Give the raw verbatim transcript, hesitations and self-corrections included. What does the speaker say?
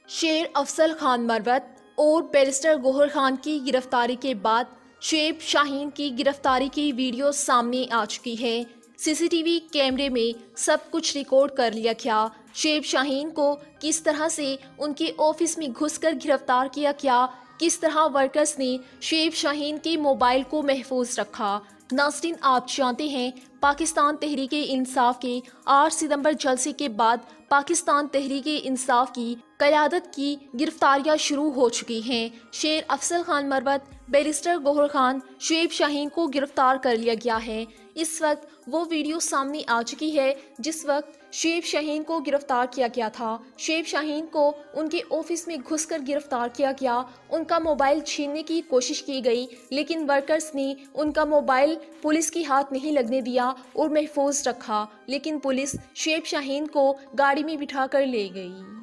शेर अफजल खान मरवत और बैरिस्टर गौहर खान की गिरफ्तारी के बाद शुएब शाहीन की गिरफ्तारी की वीडियो सामने आ चुकी है। सीसीटीवी कैमरे में सब कुछ रिकॉर्ड कर लिया गया। शुएब शाहीन को किस तरह से उनके ऑफिस में घुसकर गिरफ्तार किया गया, किस तरह वर्कर्स ने शुएब शाहीन के मोबाइल को महफूज रखा। नाज़रीन, आप जानते हैं पाकिस्तान तहरीक इंसाफ के आठ सितंबर जलसे के बाद पाकिस्तान तहरीक इंसाफ की क़यादत की गिरफ्तारियां शुरू हो चुकी हैं। शेर अफजल खान मरवत, बैरिस्टर गौहर खान, शुएब शाहीन को गिरफ्तार कर लिया गया है। इस वक्त वो वीडियो सामने आ चुकी है जिस वक्त शुएब शाहीन को गिरफ्तार किया गया था। शुएब शाहीन को उनके ऑफिस में घुसकर गिरफ्तार किया गया। उनका मोबाइल छीनने की कोशिश की गई, लेकिन वर्कर्स ने उनका मोबाइल पुलिस के हाथ नहीं लगने दिया और महफूज रखा। लेकिन पुलिस शुएब शाहीन को गाड़ी में बिठा कर ले गई।